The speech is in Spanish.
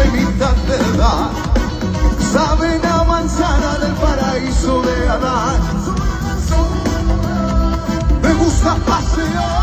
de mitad de edad saben a manzana del paraíso de Adán. Me gusta pasear